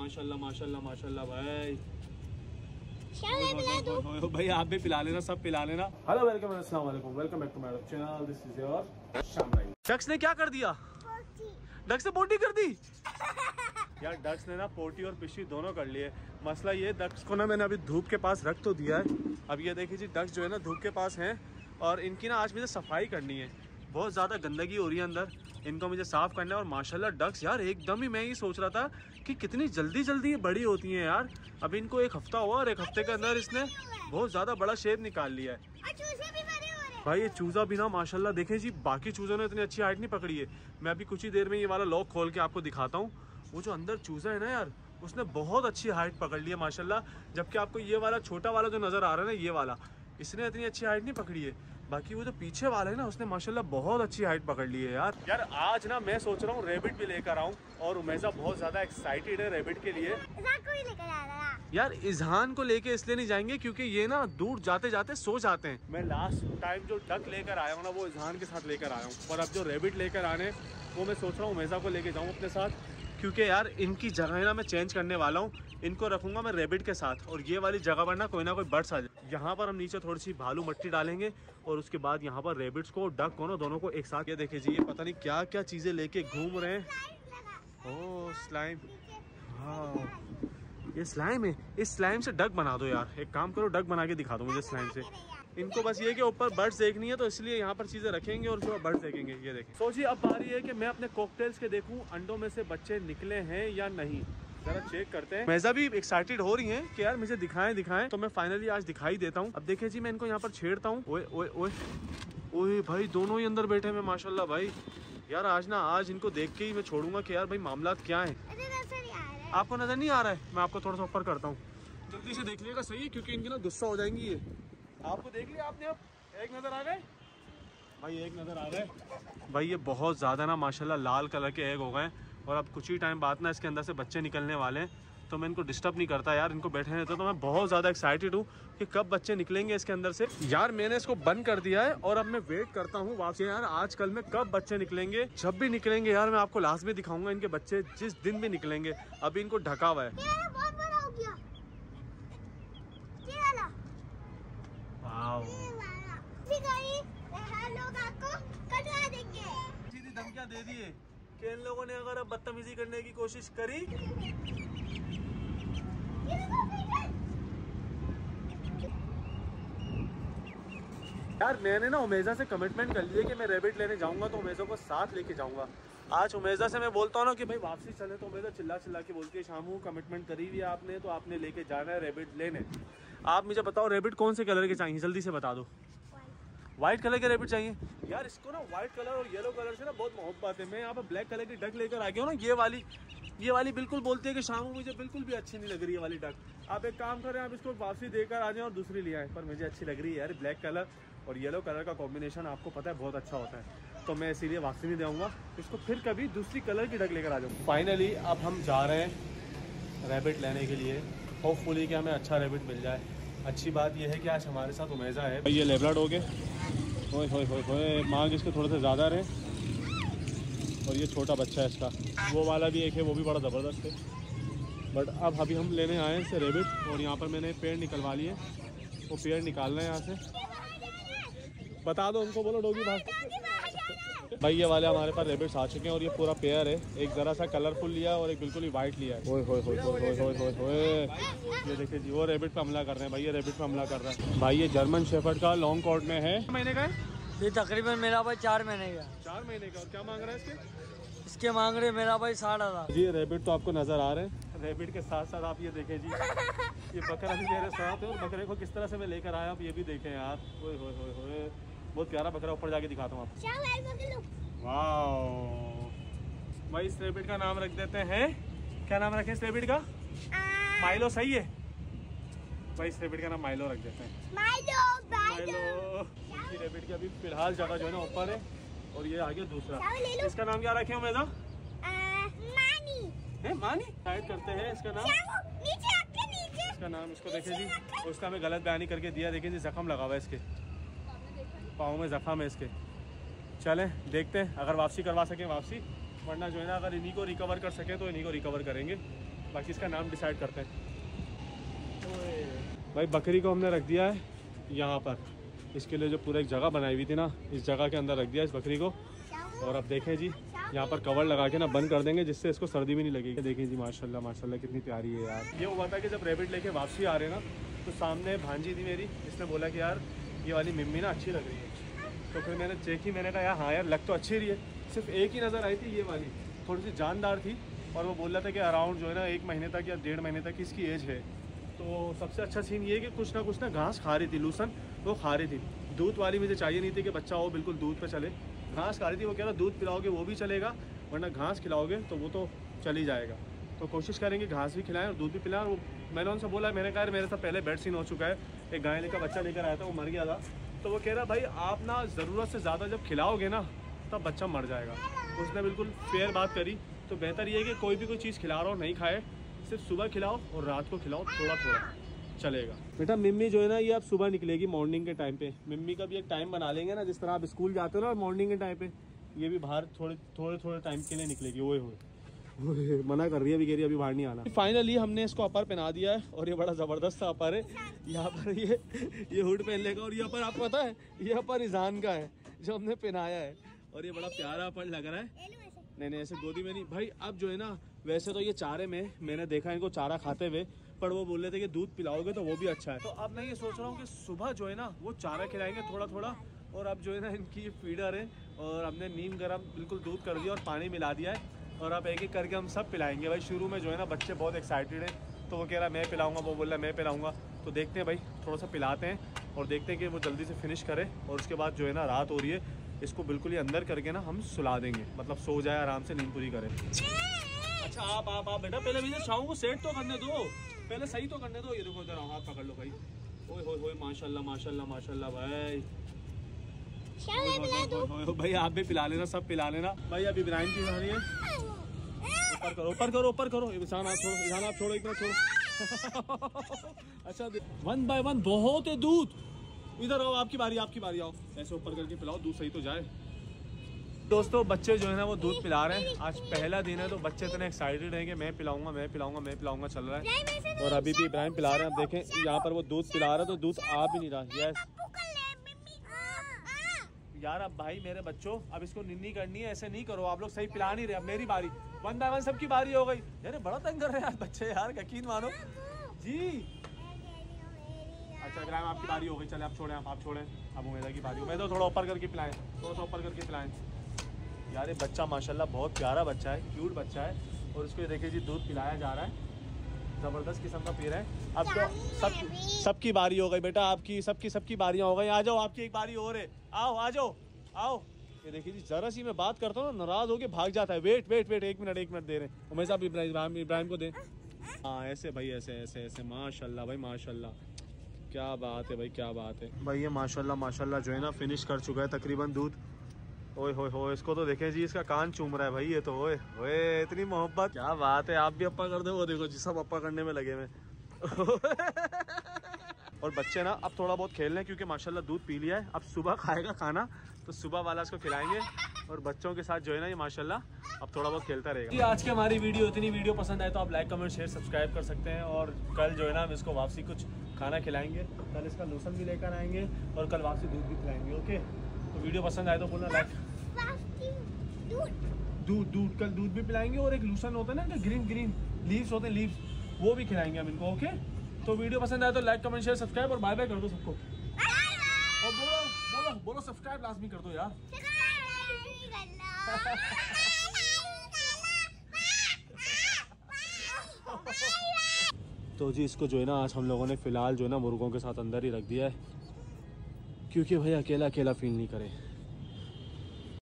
माशाल्लाह माशाल्लाह माशाल्लाह भाई। भाई आप भी पिला लेना, सब पिला लेना। हेलो वेलकम अस्सलाम वालेकुम, welcome back to my channel, this is your Shamrai. Ducks ने क्या कर दिया? डक्स ने पोटी कर दी यार। डक्स ने ना पोटी और पिशी दोनों कर लिए। मसला ये, डक्स को ना मैंने अभी धूप के पास रख तो दिया है। अब ये देखिए जी, डक्स जो है ना धूप के पास हैं और इनकी ना आज मुझे सफाई करनी है। बहुत ज़्यादा गंदगी हो रही है अंदर, इनको मुझे साफ़ करना है। और माशाल्लाह डक्स यार एकदम ही, मैं ये सोच रहा था कि कितनी जल्दी जल्दी ये बड़ी होती हैं यार। अब इनको एक हफ्ता हुआ और एक हफ्ते के अंदर इसने बहुत ज़्यादा बड़ा शेप निकाल लिया है। भाई ये चूज़ा भी ना माशाल्लाह देखें जी, बाकी चूज़ों ने इतनी अच्छी हाइट नहीं पकड़ी है। मैं अभी कुछ ही देर में ये वाला लॉक खोल के आपको दिखाता हूँ। वो जो अंदर चूज़ा है ना यार, उसने बहुत अच्छी हाइट पकड़ ली है माशाल्लाह। जबकि आपको ये वाला छोटा वाला जो नज़र आ रहा है ना, ये वाला, इसने इतनी अच्छी हाइट नहीं पकड़ी है। बाकी वो जो पीछे वाला है ना, उसने माशाल्लाह बहुत अच्छी हाइट पकड़ ली है यार। आज ना मैं सोच रहा हूँ रैबिट भी लेकर आऊँ, और उमेजा बहुत ज़्यादा एक्साइटेड है रैबिट के लिए। यार इजहान को लेके इसलिए नहीं जाएंगे क्योंकि ये ना दूर जाते जाते सो जाते हैं। मैं लास्ट टाइम जो डक लेकर आया हूँ ना, वो इजहान के साथ लेकर आया हूँ। और अब जो रैबिट लेकर आने, वो मैं सोच रहा हूँ उमेजा को लेके जाऊँ अपने साथ, क्योंकि यार इनकी जगह ना मैं चेंज करने वाला हूँ। इनको रखूंगा मैं रैबिट के साथ, और ये वाली जगह पर ना कोई बर्ड्स आ जाए। यहाँ पर हम नीचे थोड़ी सी भालू मट्टी डालेंगे और उसके बाद यहाँ पर रैबिट्स को, डक को ना, दोनों को एक साथ। ये देखिए जी, ये पता नहीं क्या क्या चीजें लेके घूम रहे हैं। ओह स्लाइम, हाँ ये स्लाइम है। इस स्लाइम से डक बना दो यार। एक काम करो, डक बना के दिखा दो मुझे स्लाइम से। इनको बस ये कि ऊपर बर्ड्स देखनी है, तो इसलिए यहाँ पर चीजें रखेंगे और उसके बाद बर्ड्स देखेंगे। ये देखें। सोचिए अब बारी है कि मैं अपने कॉकटेल्स के देखूं अंडों में से बच्चे निकले हैं या नहीं। जरा चेक करते हैं। मैजा भी एक्साइटेड हो रही है कि यार मुझे दिखाएं। तो मैं फाइनली आज दिखाई देता हूँ। अब देखिए जी, मैं इनको यहाँ पर छेड़ता हूँ। ओए ओए ओए ओए भाई, दोनों ही अंदर बैठे हैं माशाल्लाह भाई। यार आज इनको देख के ही मैं छोड़ूंगा कि यार भाई मामला क्या है। आपको नजर नहीं आ रहा है? मैं आपको थोड़ा सा ऊपर करता हूँ, जल्दी से देख लीजिएगा सही है, क्योंकि इनकी ना गुस्सा हो जाएंगी ये। आपको देख लिया आपने? अब एक नजर आ गए भाई, एक नजर आ गए भाई। ये बहुत ज़्यादा ना माशाल्लाह लाल कलर के एग हो गए, और अब कुछ ही टाइम बाद ना इसके अंदर से बच्चे निकलने वाले हैं। तो मैं इनको डिस्टर्ब नहीं करता यार, इनको बैठने देता। तो मैं बहुत ज़्यादा एक्साइटेड हूँ कि कब बच्चे निकलेंगे इसके अंदर से। यार मैंने इसको बंद कर दिया है और अब मैं वेट करता हूँ वापस यार आजकल में कब बच्चे निकलेंगे। जब भी निकलेंगे यार मैं आपको लास्ट में दिखाऊंगा इनके बच्चे, जिस दिन भी निकलेंगे। अभी इनको ढका हुआ है। सीधी धमकियां दे दिए कि इन लोगों ने अगर अब बदतमीजी करने की कोशिश करी। यार मैंने ना उमेजा से कमिटमेंट कर लिया कि मैं रैबिट लेने जाऊंगा तो उमेजा को साथ लेके जाऊंगा। आज उमेजा से मैं बोलता हूँ ना कि भाई वापसी चले, तो उमेजा चिल्ला के बोलती है, शामू कमिटमेंट करी हुई है आपने, तो आपने लेके जाना है रैबिट लेने। आप मुझे बताओ रैबिट कौन से कलर के चाहिए, जल्दी से बता दो। व्हाइट कलर के रैबिट चाहिए यार। इसको ना व्हाइट कलर और येलो कलर से ना बहुत मोहब्बत है। मैं यहाँ पर ब्लैक कलर की डक लेकर आ गया हूँ ना, ये वाली बिल्कुल बोलती है कि शामू मुझे बिल्कुल भी अच्छी नहीं लग रही है वाली डक। आप एक काम करें, आप इसको वापसी देकर आ जाएं और दूसरी ले आएँ। पर मुझे अच्छी लग रही है यार, ब्लैक कलर और येलो कलर का कॉम्बिनेशन आपको पता है बहुत अच्छा होता है। तो मैं इसीलिए वापसी नहीं दूंगा इसको, फिर कभी दूसरी कलर की डक लेकर आ जाऊँ। फाइनली अब हम जा रहे हैं रैबिट लेने के लिए। होपफुली कि हमें अच्छा रैबिट मिल जाए। अच्छी बात यह है कि आज हमारे साथ उमेजा है। ये लेब्राडोर है, होए मांग इसके थोड़े से ज़्यादा रहे, और ये छोटा बच्चा है इसका। वो वाला भी एक है, वो भी बड़ा ज़बरदस्त है। बट अब अभी हम लेने आए हैं इससे रैबिट, और यहाँ पर मैंने पेड़ निकलवा लिए। वो पेड़ निकालना है यहाँ से। बता दो उनको, बोलो डॉगी भाग। भाई ये वाले हमारे पास रैबिट्स आ चुके हैं, और ये पूरा पेयर है। एक ज़रा सा कलरफुल लिया और एक बिल्कुल ही वाइट लिया है। ओए ये देखिए जी, वो रैबिट पे हमला कर रहे हैं भाई। ये रैबिट पे हमला कर रहा है भाई। ये जर्मन शेफर्ड का लॉन्ग कोट में है। महीने का है ये तकरीबन मेरा भाई 4 महीने का। 4 महीने का। और क्या मांग रहा है इसके मांग रहे मेरा भाई 60,000 जी। रैबिट तो आपको नजर आ रहे हैं। रैबिट के साथ साथ आप ये देखें जी, ये बकरा भी मेरे साथ है, और बकरे को किस तरह से मैं लेकर आया आप ये भी देखें यार। ओए बहुत प्यारा बकरा। ऊपर जाके दिखाता हूँ आपको। वाह भाई, इस रैबिट का नाम रख देते हैं, क्या नाम रखें इस रैबिट का? माइलो सही है भाई, इस रैबिट का नाम माइलो रख देते हैं। माइलो। रैबिट की अभी फिलहाल जगह जो है ना ऊपर है, और ये आगे दूसरा। इसका नाम क्या रखे उमेजा? मानी शायद करते हैं इसका नाम। इसका नाम, इसको देखे जी, उसका हमें गलत बयानी करके दिया। देखिए जी, जख्म लगा हुआ है इसके पाँव में, जख्म है इसके। चलें देखते हैं, अगर वापसी करवा सकें वापसी, वरना जो है ना अगर इन्हीं को रिकवर कर सकें तो इन्हीं को रिकवर करेंगे। बाकी इसका नाम डिसाइड करते हैं। भाई बकरी को हमने रख दिया है यहाँ पर, इसके लिए जो पूरा एक जगह बनाई हुई थी ना, इस जगह के अंदर रख दिया इस बकरी को। और अब देखें जी, यहाँ पर कवर लगा के ना बंद कर देंगे, जिससे इसको सर्दी भी नहीं लगेगी। देखें जी माशाल्लाह माशाल्लाह कितनी प्यारी है यार। ये हुआ था कि जब रैबिट लेके वापसी आ रहे ना, तो सामने भांजी थी मेरी, इसने बोला कि यार ये वाली मिम्मी ना अच्छी लग रही है। तो फिर मैंने देखी, मैंने कहा यार हाँ यार लग तो अच्छी रही है। सिर्फ एक ही नज़र आई थी ये वाली, थोड़ी सी जानदार थी, और वो बोल रहा था कि अराउंड जो है ना 1 महीने तक या 1.5 महीने तक इसकी एज है। तो सबसे अच्छा सीन ये कि कुछ ना घास खा रही थी, लूसन वो खा रही थी। दूध वाली मुझे चाहिए नहीं थी कि बच्चा हो बिल्कुल दूध पे चले, घास खा रही थी। वो कह रहा दूध पिलाओगे वो भी चलेगा, वरना घास खिलाओगे तो वो तो चल ही जाएगा। तो कोशिश करेंगे घास भी खिलाएं और दूध भी पिलाएं। और वो मैंने उनसे बोला, मैंने कहा मेरे साथ पहले बेड सीन हो चुका है, एक गाय लेकर बच्चा लेकर आया था, वो मर गया था। तो वो कह रहा भाई आप ना ज़रूरत से ज़्यादा जब खिलाओगे ना तब बच्चा मर जाएगा। उसने बिल्कुल फेयर बात करी। तो बेहतर ये है कि कोई भी कोई चीज़ खिला रहा हो नहीं खाए, सिर्फ सुबह खिलाओ और रात को खिलाओ, थोड़ा थोड़ा चलेगा। बेटा मिम्मी जो है ना ये अब सुबह निकलेगी मॉर्निंग के टाइम पे। मिम्मी का भी एक टाइम बना लेंगे ना, जिस तरह आप स्कूल जाते हो ना मॉर्निंग के टाइम पे, ये भी बाहर थोड़े टाइम के लिए निकलेगी। ओए होए मना कर रही है अभी, कह रही है अभी बाहर नहीं आना। फाइनली हमने इसको अपर पहना दिया है, और ये बड़ा ज़बरदस्त सा अपर है। यहाँ पर ये हुड पहन लेगा, और ये अपर आपको पता है ये अपर ईजान का है जो हमने पहनाया है, और ये बड़ा प्यारा अपर लग रहा है। नहीं ऐसे गोदी में नहीं भाई। अब जो है ना वैसे तो ये चारे में मैंने देखा इनको चारा खाते हुए, पर वो बोल रहे थे कि दूध पिलाओगे तो वो भी अच्छा है। तो अब मैं ये सोच रहा हूँ कि सुबह जो है ना वो चारा खिलाएंगे थोड़ा थोड़ा, और अब जो है ना इनकी ये फीडर है, और हमने नीम गर्म बिल्कुल दूध कर दिया और पानी मिला दिया है, और अब एक एक करके हम सब पिलाएंगे। भाई शुरू में जो है ना बच्चे बहुत एक्साइटेड हैं, तो वो कह रहा मैं पिलाऊंगा, वो बोल रहा मैं पिलाऊंगा। तो देखते हैं भाई, थोड़ा सा पिलाते हैं और देखते हैं कि वो जल्दी से फिनिश करे। और उसके बाद जो है ना रात हो रही है, इसको बिल्कुल ही अंदर करके ना हम सुला देंगे, मतलब सो जाए आराम से, नींद पूरी करे। अच्छा आप बेटा पहले मुझे शाम को सेट तो करने दो, पहले सही तो करने दो। ये देखो इधर हाथ पकड़ लो भाई। ओए होए माशाल्लाह माशाल्लाह माशाल्लाह भाई। भाई आप भी पिला लेना, सब पिला लेना भाई। अब इब्राहिम की कहानी है, ऊपर करो ऊपर करो ऊपर करो। ईशान आप छोड़ो, ईशान आप छोड़ो, इतना छोड़ो। अच्छा 1 बाय 1 बहुत है दूध। इधर आओ, आपकी बारी आओ। ऐसे ऊपर करके पिलाओ, दूध सही तो जाए। दोस्तों बच्चे जो है ना वो दूध पिला रहे हैं। आज पहला दिन है तो बच्चे इतने एक्साइटेड हैं कि मैं पिलाऊंगा चल रहा है। और अभी भी इब्राहिम पिला रहे हैं। आप देखें यहाँ पर वो दूध पिला रहा है तो दूध आ भी नहीं रहा। यस यार अब भाई मेरे बच्चों, अब इसको निन्नी करनी है, ऐसे नहीं करो आप लोग, सही पिला नहीं रहे। अब मेरी बारी, 1 बाय 1 सबकी बारी हो गई। यार बड़ा तंग कर रहे हैं यार बच्चे, यार यकीन मानो जी। अच्छा इब्राहिम आपकी बारी हो गई, चले आप छोड़ें। अब उमेदा की बारी, उमेदा थोड़ा ऊपर करके पिलाएं, थोड़ा सा ऊपर करके पिलाएं। यार ये बच्चा माशाल्लाह बहुत प्यारा बच्चा है, क्यूट बच्चा है। और इसको देखिए जी दूध पिलाया जा रहा है, ज़बरदस्त किस्म का पी रहे हैं। अब तो सबकी बारी हो गई बेटा, आपकी सबकी बारियाँ हो गई। आ जाओ, आपकी एक बारी और है, आओ आ जाओ आओ। ये देखिए जी ज़रा सी मैं बात करता हूँ ना नाराज़ होके भाग जाता है। वेट 1 मिनट दे रहे हैं। उमेश साहब इब्राहिम को दें। हाँ ऐसे भाई, ऐसे माशाल्लाह भाई माशाल्लाह, क्या बात है भाई, क्या बात है भाई। ये माशाल्लाह जो है ना फिनिश कर चुका है तकरीबन दूध। ओए होए इसको तो देखें जी, इसका कान चूम रहा है भाई ये तो। ओए इतनी मोहब्बत, क्या बात है। आप भी अप्पा कर दो, वो देखो जी सब अप्पा करने में लगे हुए। और बच्चे ना अब थोड़ा बहुत खेल रहे हैं क्योंकि माशाल्लाह दूध पी लिया है। अब सुबह खाएगा खाना तो सुबह वाला इसको खिलाएंगे, और बच्चों के साथ जो है ना ये माशाल्लाह अब थोड़ा बहुत खेलता रहेगा। जी आज की हमारी वीडियो पसंद आए तो आप लाइक कमेंट शेयर सब्सक्राइब कर सकते हैं। और कल जो है ना हम इसको वापसी कुछ खाना खिलाएंगे, कल इसका लोशन भी लेकर आएंगे और कल वापसी दूध भी खिलाएंगे। ओके तो वीडियो पसंद आए तो बोलना लाइक। दूध कल दूध भी पिलाएंगे, और एक लूसन होता है ना ग्रीन लीव्स होते हैं, लीव्स वो भी खिलाएंगे हम इनको। ओके तो वीडियो पसंद आए तो लाइक कमेंट शेयर सब्सक्राइब और बाय बाय कर दो सबको। और बोलो सब्सक्राइब लाजमी कर दो यार। तो जी इसको जो है ना आज हम लोगों ने फिलहाल जो है ना मुर्गों के साथ अंदर ही रख दिया है, क्योंकि भाई अकेला फील नहीं करे।